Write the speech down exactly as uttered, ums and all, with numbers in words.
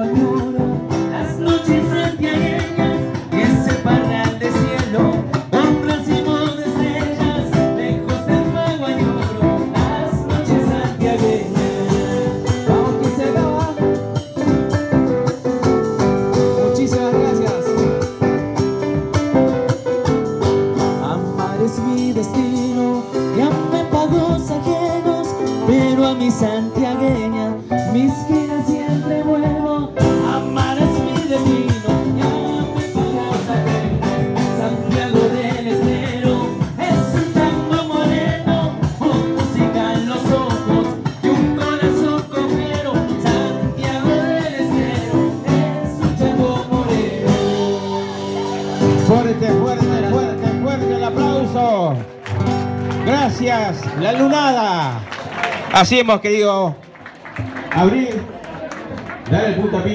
añoro las noches santiagueñas y ese parral de cielo con racimos de estrellas lejos del fuego añoro las noches santiagueñas. Vamos, que se acaba. Muchísimas gracias. Amar es mi destino y amé pagos ajenos, pero a mi santiagueña mis esquina siempre vuelvo. Amar es mi destino y amé pagos ajenos, Santiago del Estero es un tango moreno, con música en los ojos y un corazón cojero. Santiago del Estero es un tango moreno. Fuerte, fuerte, fuerte, fuerte el aplauso. Gracias, la lunada. Así hemos querido abrir, dar el puntapié.